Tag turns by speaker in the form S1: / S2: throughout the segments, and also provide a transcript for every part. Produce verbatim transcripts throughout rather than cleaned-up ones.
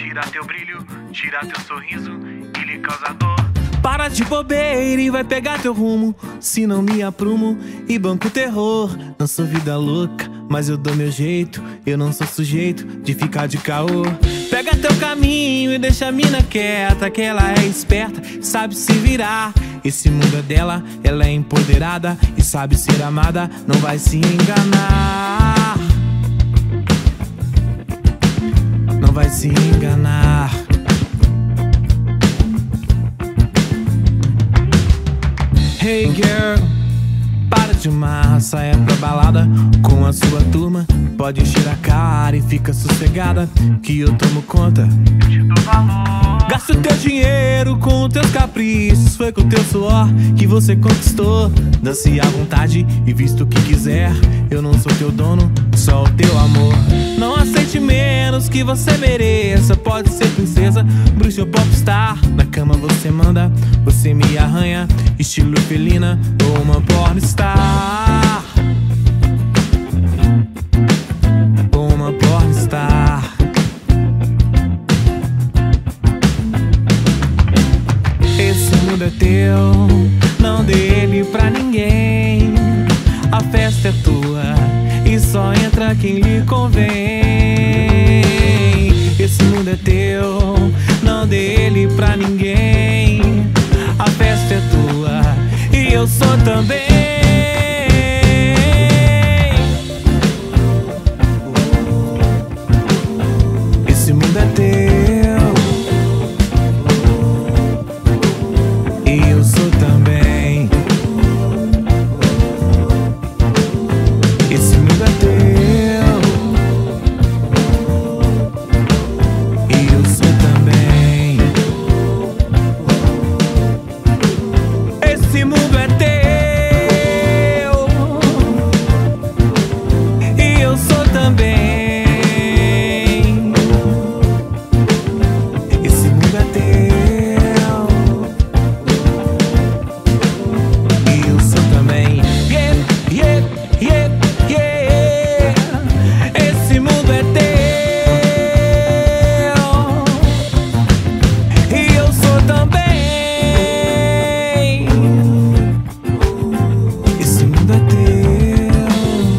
S1: tira teu brilho, tira teu sorriso e lhe causa dor.
S2: Para de bobeira e vai pegar teu rumo, se não me aprumo e banco o terror. Não sou vida louca, mas eu dou meu jeito, eu não sou sujeito de ficar de caô. Pega teu caminho e deixa a mina quieta, que ela é esperta, sabe se virar. Esse mundo é dela, ela é empoderada e sabe ser amada, não vai se enganar. Não vai se enganar. Hey girl, para de marra, saia pra balada com a sua turma. Pode encher a cara e fica sossegada, que eu tomo conta,
S1: Eu te dou valor.
S2: Gasta o teu dinheiro com os teus caprichos, foi com o teu suor que você conquistou. Dance à vontade e visto o que quiser, eu não sou teu dono, só o teu amor. Não aceite menos que você mereça, pode ser princesa, bruxa ou popstar. Na cama você manda, você me arranha, estilo felina ou uma pornstar. Ou uma pornstar. Esse mundo é teu, não dê ele pra ninguém. A festa é tua e só entra quem lhe convém. Esse mundo é teu, não dê ele pra ninguém. A festa é tua e eu sou também. Esse mundo é teu e eu sou também. Esse mundo é teu e eu sou também. Esse mundo é teu e eu sou também. Esse mundo é teu e eu sou também. Yeah, yeah, yeah, yeah. Esse mundo é teu e eu sou também. Esse mundo é teu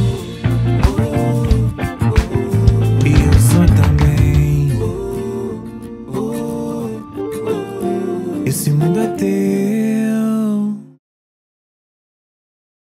S2: e eu sou também. Esse mundo é teu.